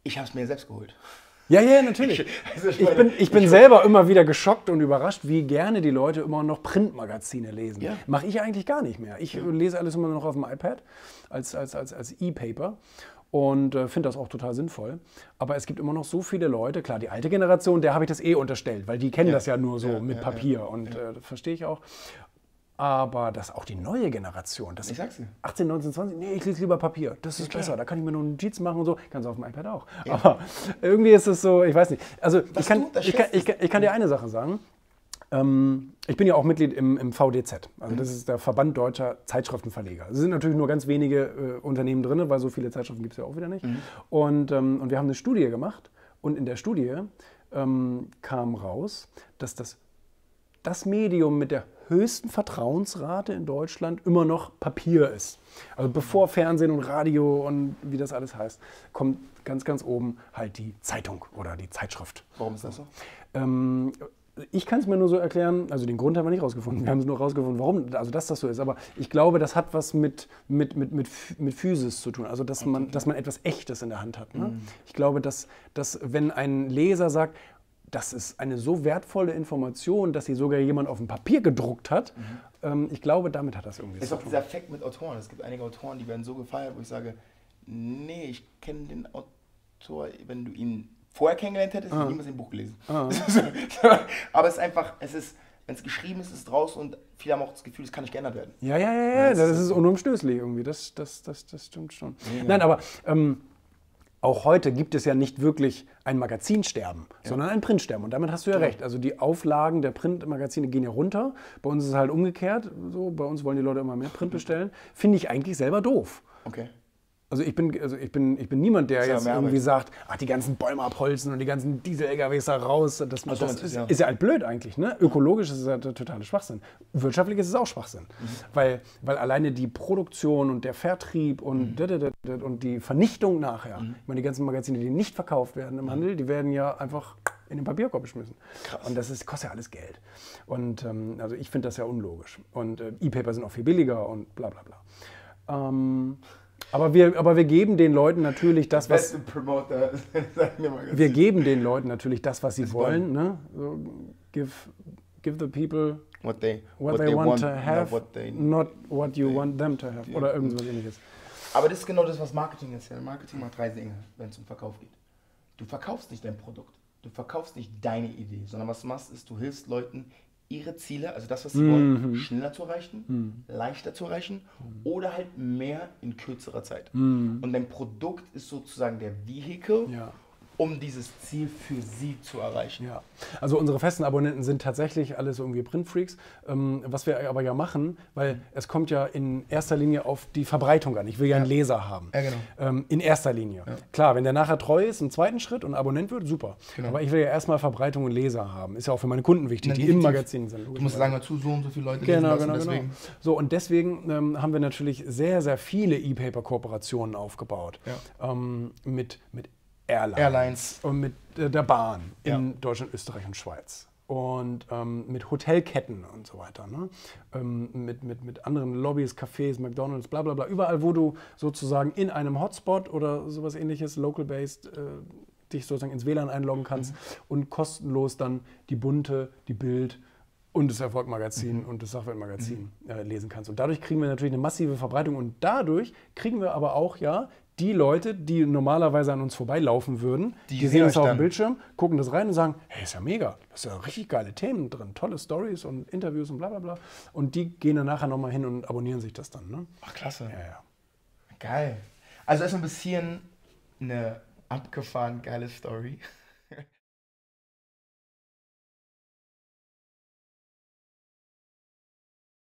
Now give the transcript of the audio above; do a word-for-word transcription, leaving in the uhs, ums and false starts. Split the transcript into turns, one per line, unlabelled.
Ich habe es mir selbst geholt.
Ja, ja, natürlich. Also ich, ich bin, ich bin ich selber immer wieder geschockt und überrascht, wie gerne die Leute immer noch Printmagazine lesen. Ja. Mache ich eigentlich gar nicht mehr. Ich ja. lese alles immer noch auf dem iPad als, als, als, als E-Paper und äh, finde das auch total sinnvoll. Aber es gibt immer noch so viele Leute, klar, die alte Generation, der habe ich das eh unterstellt, weil die kennen ja. das ja nur so ja, mit ja, Papier ja. und ja. Äh, das verstehe ich auch. Aber das auch die neue Generation, das
ich sag's dir.
achtzehn, neunzehn, zwanzig, nee, ich lese lieber Papier, das ist ja, besser, da kann ich mir nur Notizen machen und so, kannst du auf dem iPad auch. Ja. Aber irgendwie ist es so, ich weiß nicht, also ich kann, ich, kann, ich, kann, ich kann dir eine Sache sagen, ähm, ich bin ja auch Mitglied im, im V D Z, also mhm. das ist der Verband Deutscher Zeitschriftenverleger. Es sind natürlich nur ganz wenige äh, Unternehmen drin, weil so viele Zeitschriften gibt es ja auch wieder nicht. Mhm. Und, ähm, und wir haben eine Studie gemacht und in der Studie ähm, kam raus, dass das, das Medium mit der höchsten Vertrauensrate in Deutschland immer noch Papier ist. Also bevor Fernsehen und Radio und wie das alles heißt, kommt ganz, ganz oben halt die Zeitung oder die Zeitschrift.
Warum ist das so?
Ähm, ich kann es mir nur so erklären, also den Grund haben wir nicht rausgefunden, wir haben es nur rausgefunden, warum, also dass das so ist, aber ich glaube, das hat was mit, mit, mit, mit, mit Physis zu tun, also dass man, dass man etwas Echtes in der Hand hat. Ne? Mhm. Ich glaube, dass, dass wenn ein Leser sagt, das ist eine so wertvolle Information, dass sie sogar jemand auf dem Papier gedruckt hat. Mhm. Ähm, ich glaube, damit hat das irgendwie
zu tun. Es ist auch dieser Effekt mit Autoren. Es gibt einige Autoren, die werden so gefeiert, wo ich sage, nee, ich kenne den Autor, wenn du ihn vorher kennengelernt hättest, hätte ich niemals ein Buch gelesen. Aber es ist einfach, es ist, wenn es geschrieben ist, ist es draußen und viele haben auch das Gefühl, es kann nicht geändert werden.
Ja, ja, ja, ja, das, das ist unumstößlich irgendwie, das, das, das, das stimmt schon. Ja. Nein, aber ähm, auch heute gibt es ja nicht wirklich ein Magazinsterben, ja. sondern ein Printsterben. Und damit hast du ja, ja recht. Also die Auflagen der Printmagazine gehen ja runter. Bei uns ist es halt umgekehrt. So, bei uns wollen die Leute immer mehr Print bestellen. Finde ich eigentlich selber doof.
Okay.
Also ich bin, also ich bin, ich bin niemand, der jetzt irgendwie sagt, ach, die ganzen Bäume abholzen und die ganzen Diesel-L K Ws da raus. Das, das, das ist, ja. ist ja halt blöd eigentlich. Ne? Ökologisch ist es ja der totale Schwachsinn. Wirtschaftlich ist es auch Schwachsinn. Mhm. Weil, weil alleine die Produktion und der Vertrieb und, mhm. und die Vernichtung nachher, mhm. ich meine, die ganzen Magazine, die nicht verkauft werden im Handel, die werden ja einfach in den Papierkorb geschmissen. Krass. Und das ist, kostet ja alles Geld. Und ähm, also ich finde das ja unlogisch. Und äh, E-Paper sind auch viel billiger und bla bla bla. Ähm, Aber wir, aber wir geben den Leuten natürlich das, was wir geben den Leuten natürlich das, was sie das wollen. Ne? So, give, give the people
what they,
what what they, they want, want to have, what they, not what you they, want them to have. Yeah. Oder irgendwas Ähnliches.
Aber das ist genau das, was Marketing ist. Marketing macht drei Dinge, wenn es um Verkauf geht. Du verkaufst nicht dein Produkt, du verkaufst nicht deine Idee, sondern was du machst, ist, du hilfst Leuten, ihre Ziele, also das, was sie mhm. wollen, schneller zu erreichen, mhm. leichter zu erreichen mhm. oder halt mehr in kürzerer Zeit. Mhm. Und dein Produkt ist sozusagen der Vehikel, ja. um dieses Ziel für sie zu erreichen.
Ja. Also unsere festen Abonnenten sind tatsächlich alles irgendwie Printfreaks, ähm, was wir aber ja machen, weil mhm. es kommt ja in erster Linie auf die Verbreitung an. Ich will ja, ja. einen Leser haben.
Ja, genau.
ähm, in erster Linie. Ja. Klar, wenn der nachher treu ist, im zweiten Schritt und Abonnent wird, super. Genau. Aber ich will ja erstmal Verbreitung und Leser haben. Ist ja auch für meine Kunden wichtig, die im Magazin sind.
Du musst sagen, dazu so und so viele Leute
genau,
lesen
genau, deswegen. Genau. So, und deswegen ähm, haben wir natürlich sehr, sehr viele E-Paper-Kooperationen aufgebaut. Ja. Ähm, mit, mit Airlines,
Airlines
und mit äh, der Bahn in
ja.
Deutschland, Österreich und Schweiz. Und ähm, mit Hotelketten und so weiter. Ne? Ähm, mit, mit, mit anderen Lobbys, Cafés, McDonalds, bla bla bla. Überall, wo du sozusagen in einem Hotspot oder sowas ähnliches, local-based, äh, dich sozusagen ins W L A N einloggen kannst mhm. und kostenlos dann die Bunte, die Bild und das Erfolg-Magazin mhm. und das Sachwelt-Magazin mhm. äh, lesen kannst. Und dadurch kriegen wir natürlich eine massive Verbreitung und dadurch kriegen wir aber auch, ja, die Leute, die normalerweise an uns vorbeilaufen würden, die, die sehen es auf dem Bildschirm, gucken das rein und sagen, hey, ist ja mega, da ist ja richtig geile Themen drin, tolle Stories und Interviews und bla bla bla. Und die gehen dann nachher nochmal hin und abonnieren sich das dann. Ne?
Ach, klasse.
Ja, ja.
Geil. Also erstmal ein bisschen eine abgefahren geile Story.